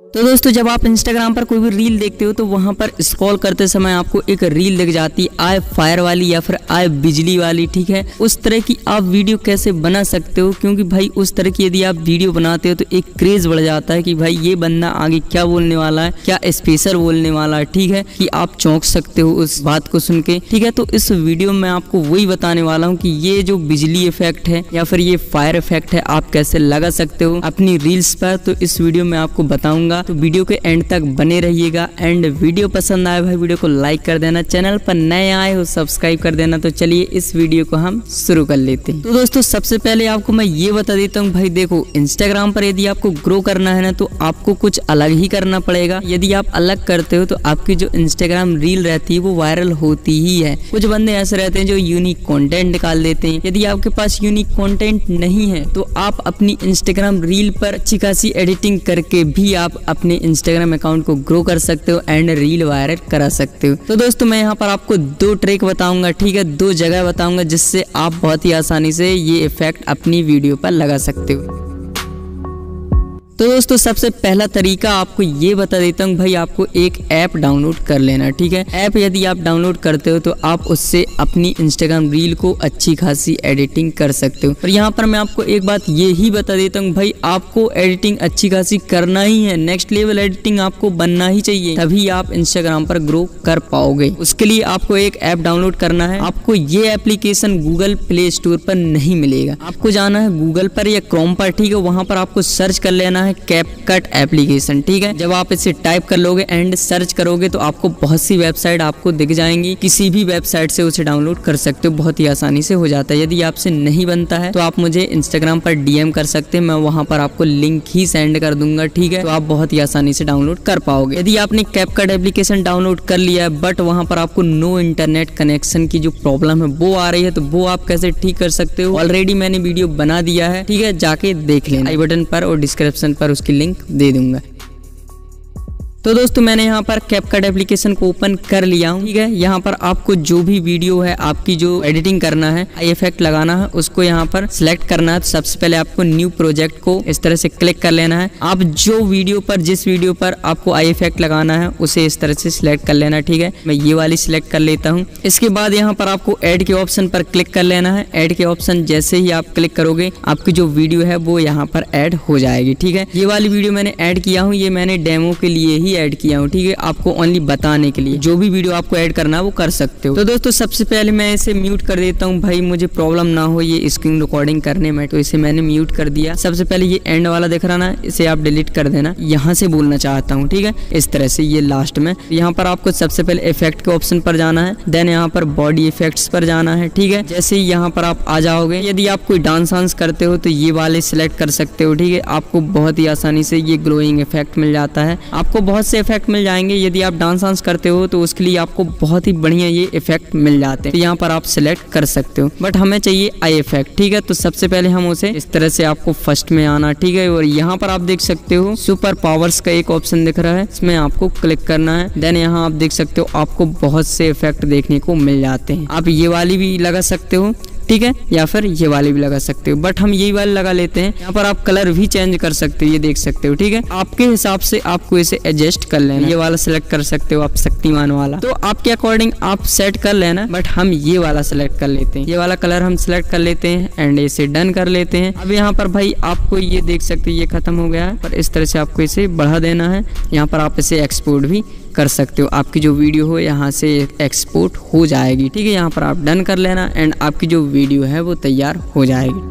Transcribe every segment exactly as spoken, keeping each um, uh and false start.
तो दोस्तों जब आप इंस्टाग्राम पर कोई भी रील देखते हो तो वहां पर स्क्रॉल करते समय आपको एक रील दिख जाती है आए फायर वाली या फिर आए बिजली वाली। ठीक है, उस तरह की आप वीडियो कैसे बना सकते हो, क्योंकि भाई उस तरह की यदि आप वीडियो बनाते हो तो एक क्रेज बढ़ जाता है कि भाई ये बंदा आगे क्या बोलने वाला है, क्या स्पेशल बोलने वाला है। ठीक है, कि आप चौंक सकते हो उस बात को सुन के। ठीक है, तो इस वीडियो में आपको वही बताने वाला हूँ कि ये जो बिजली इफेक्ट है या फिर ये फायर इफेक्ट है आप कैसे लगा सकते हो अपनी रील्स पर। तो इस वीडियो में आपको बताऊंगा, तो वीडियो के एंड तक बने रहिएगा। एंड वीडियो पसंद आए भाई वीडियो को लाइक कर देना, चैनल पर नए आए हो सब्सक्राइब कर देना। तो चलिए इस वीडियो को हम शुरू कर लेते हैं। तो दोस्तों सबसे पहले आपको मैं ये बता देता हूँ भाई, देखो इंस्टाग्राम पर यदि आपको ग्रो करना है ना तो आपको कुछ अलग ही करना पड़ेगा। यदि आप अलग करते हो तो आपकी जो इंस्टाग्राम रील रहती है वो वायरल होती ही है। कुछ बंदे ऐसे रहते हैं जो यूनिक कंटेंट निकाल देते हैं। यदि आपके पास यूनिक कंटेंट नहीं है तो आप अपनी इंस्टाग्राम रील पर अच्छी खासी एडिटिंग करके भी आप अपने इंस्टाग्राम अकाउंट को ग्रो कर सकते हो एंड रील वायरल करा सकते हो। तो दोस्तों मैं यहाँ पर आपको दो ट्रिक बताऊंगा, ठीक है, दो जगह बताऊंगा जिससे आप बहुत ही आसानी से ये इफेक्ट अपनी वीडियो पर लगा सकते हो। तो दोस्तों सबसे पहला तरीका आपको ये बता देता हूँ भाई, आपको एक ऐप डाउनलोड कर लेना। ठीक है, ऐप यदि आप डाउनलोड करते हो तो आप उससे अपनी इंस्टाग्राम रील को अच्छी खासी एडिटिंग कर सकते हो। और यहाँ पर मैं आपको एक बात ये ही बता देता हूँ भाई, आपको एडिटिंग अच्छी खासी करना ही है, नेक्स्ट लेवल एडिटिंग आपको बनना ही चाहिए, तभी आप इंस्टाग्राम पर ग्रो कर पाओगे। उसके लिए आपको एक ऐप डाउनलोड करना है। आपको ये एप्लीकेशन गूगल प्ले स्टोर पर नहीं मिलेगा, आपको जाना है गूगल पर या क्रोम पर। ठीक है, वहां पर आपको सर्च कर लेना है कैपकट एप्लीकेशन। ठीक है, जब आप इसे टाइप कर लोगे एंड सर्च करोगे तो आपको बहुत सी वेबसाइट आपको दिख जाएंगी, किसी भी वेबसाइट से उसे डाउनलोड कर सकते हो, बहुत ही आसानी से हो जाता है। यदि आपसे नहीं बनता है तो आप मुझे इंस्टाग्राम पर डीएम कर सकते हैं, मैं वहां पर आपको लिंक ही सेंड कर दूंगा। ठीक है, तो आप बहुत ही आसानी से डाउनलोड कर पाओगे। यदि आपने कैपकट एप्लीकेशन डाउनलोड कर लिया है बट वहां पर आपको नो इंटरनेट कनेक्शन की जो प्रॉब्लम है वो आ रही है, तो वो आप कैसे ठीक कर सकते हो, ऑलरेडी मैंने वीडियो बना दिया है। ठीक है, जाके देख लेना, आई बटन पर और डिस्क्रिप्शन पर उसकी लिंक दे दूंगा। तो दोस्तों मैंने यहाँ पर कैपकट एप्लीकेशन को ओपन कर लिया हूँ। ठीक है, यहाँ पर आपको जो भी वीडियो है आपकी जो एडिटिंग करना है, आई इफेक्ट लगाना है, उसको यहाँ पर सिलेक्ट करना है। तो सबसे पहले आपको न्यू प्रोजेक्ट को इस तरह से क्लिक कर लेना है। आप जो वीडियो पर जिस वीडियो पर आपको आई इफेक्ट लगाना है उसे इस तरह से सिलेक्ट कर लेना। ठीक है, मैं ये वाली सिलेक्ट कर लेता हूँ। इसके बाद यहाँ पर आपको ऐड के ऑप्शन पर क्लिक कर लेना है। ऐड के ऑप्शन जैसे ही आप क्लिक करोगे आपकी जो वीडियो है वो यहाँ पर ऐड हो जाएगी। ठीक है, ये वाली वीडियो मैंने ऐड किया हूँ, ये मैंने डेमो के लिए ही ऐड किया हूँ। ठीक है, आपको ओनली बताने के लिए, जो भी वीडियो आपको ऐड करना है वो कर सकते हो। तो दोस्तों सबसे पहले मैं इसे म्यूट कर देता हूँ भाई, मुझे प्रॉब्लम ना हो ये स्क्रीन रिकॉर्डिंग करने में, तो इसे मैंने म्यूट कर दिया। सबसे पहले ये एंड वाला दिख रहा ना, इसे आप डिलीट कर देना। यहाँ से बोलना चाहता हूँ, ठीक है, इस तरह से ये लास्ट में। यहाँ पर आपको सबसे पहले इफेक्ट के ऑप्शन पर जाना है, देन यहाँ पर बॉडी इफेक्ट्स पर जाना है। ठीक है, जैसे ही यहाँ पर आप आ जाओगे, यदि आप कोई डांस वांस करते हो तो ये वाले सिलेक्ट कर सकते हो। ठीक है, आपको बहुत ही आसानी से ये ग्लोइंग इफेक्ट मिल जाता है, आपको बहुत से इफेक्ट मिल जाएंगे। यदि आप डांस वांस करते हो तो उसके लिए आपको बहुत ही बढ़िया ये इफेक्ट मिल जाते हैं, तो यहाँ पर आप सिलेक्ट कर सकते हो, बट हमें चाहिए आई इफेक्ट। ठीक है, तो सबसे पहले हम उसे इस तरह से आपको फर्स्ट में आना। ठीक है, और यहाँ पर आप देख सकते हो सुपर पावर्स का एक ऑप्शन दिख रहा है, इसमें आपको क्लिक करना है। देन यहाँ आप देख सकते हो आपको बहुत से इफेक्ट देखने को मिल जाते हैं। आप ये वाली भी लगा सकते हो, ठीक है, या फिर ये वाली भी लगा सकते हो, बट हम यही वाली लगा लेते हैं। यहाँ पर आप कलर भी चेंज कर सकते हो, ये देख सकते हो। ठीक है, आपके हिसाब से आपको इसे एडजस्ट कर लेना, ये वाला सिलेक्ट कर सकते हो आप, शक्तिमान वाला, तो आपके अकॉर्डिंग आप सेट कर लेना, बट हम ये वाला सिलेक्ट कर लेते हैं, ये वाला कलर हम सिलेक्ट कर लेते हैं एंड इसे डन कर लेते हैं। अब यहाँ पर भाई आपको ये देख सकते हो ये खत्म हो गया है, पर इस तरह से आपको इसे बढ़ा देना है। यहाँ पर आप इसे एक्सपोर्ट भी कर सकते हो, आपकी जो वीडियो हो यहाँ से एक्सपोर्ट हो जाएगी। ठीक है, यहाँ पर आप डन कर लेना एंड आपकी जो वीडियो है वो तैयार हो जाएगी।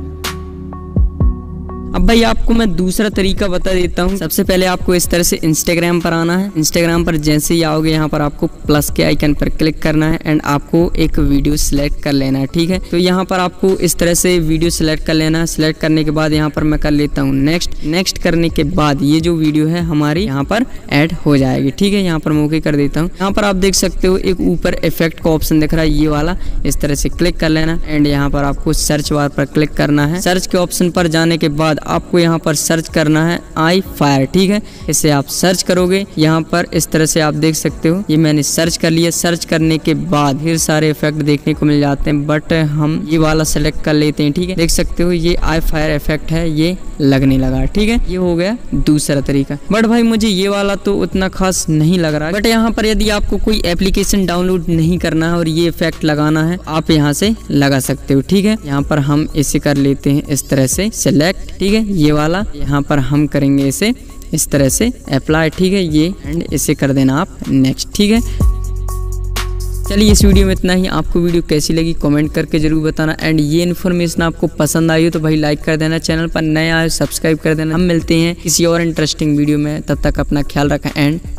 अब भाई आपको मैं दूसरा तरीका बता देता हूँ। सबसे पहले आपको इस तरह से इंस्टाग्राम पर आना है। इंस्टाग्राम पर जैसे ही आओगे यहाँ पर आपको प्लस के आइकन पर क्लिक करना है एंड आपको एक वीडियो सिलेक्ट कर लेना है। ठीक है, तो यहाँ पर आपको इस तरह से वीडियो सिलेक्ट कर लेना है। सिलेक्ट करने के बाद यहाँ पर मैं कर लेता हूँ नेक्स्ट। नेक्स्ट करने के बाद ये जो वीडियो है हमारी यहाँ पर ऐड हो जाएगी। ठीक है, यहाँ पर मैं ओके कर देता हूँ। यहाँ पर आप देख सकते हो एक ऊपर इफेक्ट का ऑप्शन दिख रहा है, ये वाला, इस तरह से क्लिक कर लेना एंड यहाँ पर आपको सर्च बार पर क्लिक करना है। सर्च के ऑप्शन पर जाने के बाद आपको यहाँ पर सर्च करना है आई फायर। ठीक है, इसे आप सर्च करोगे, यहाँ पर इस तरह से आप देख सकते हो ये मैंने सर्च कर लिया। सर्च करने के बाद ढेर सारे इफेक्ट देखने को मिल जाते हैं, बट हम ये वाला सेलेक्ट कर लेते हैं। ठीक है, देख सकते हो ये आई फायर इफेक्ट है, ये लगने लगा। ठीक है, ये हो गया दूसरा तरीका। बट भाई मुझे ये वाला तो उतना खास नहीं लग रहा। बट यहाँ पर यदि आपको कोई एप्लीकेशन डाउनलोड नहीं करना है और ये इफेक्ट लगाना है, आप यहाँ से लगा सकते हो। ठीक है, यहाँ पर हम इसे कर लेते हैं इस तरह से सिलेक्ट। ठीक है, ये वाला यहाँ पर हम करेंगे इसे इस तरह से अप्लाई। ठीक है, ये एंड इसे कर देना आप नेक्स्ट। ठीक है, चलिए इस वीडियो में इतना ही। आपको वीडियो कैसी लगी कमेंट करके जरूर बताना। एंड ये इन्फॉर्मेशन आपको पसंद आई हो तो भाई लाइक कर देना, चैनल पर नया है सब्सक्राइब कर देना। हम मिलते हैं किसी और इंटरेस्टिंग वीडियो में, तब तक अपना ख्याल रखें एंड